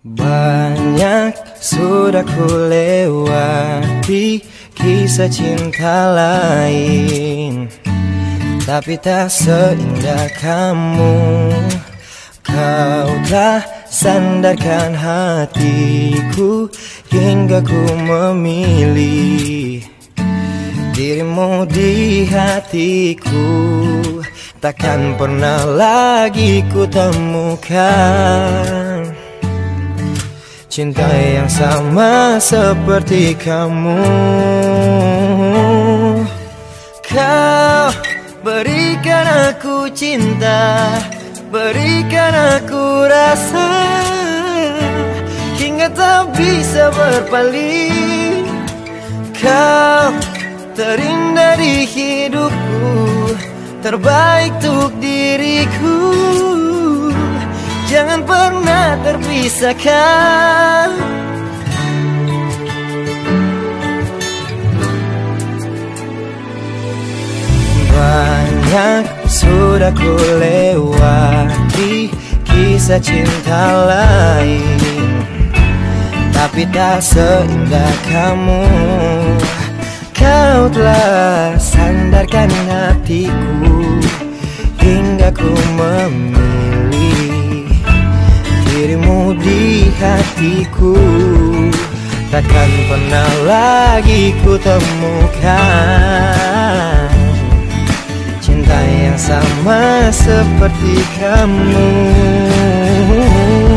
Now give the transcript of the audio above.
Banyak sudah ku lewati kisah cinta lain, tapi tak seindah kamu. Kau telah sandarkan hatiku hingga ku memilih dirimu di hatiku. Takkan pernah lagi ku temukan cinta yang sama seperti kamu. Kau berikan aku cinta, berikan aku rasa, hingga tak bisa berpaling. Kau terindah di hidupku, terbaik untuk diriku. Jangan pernah terpisahkan. Banyak sudah ku lewati kisah cinta lain, tapi tak seindah kamu. Kau telah sandarkan hatiku hingga ku memilih dirimu di hatiku. Takkan pernah lagi ku temukan cinta yang sama seperti kamu.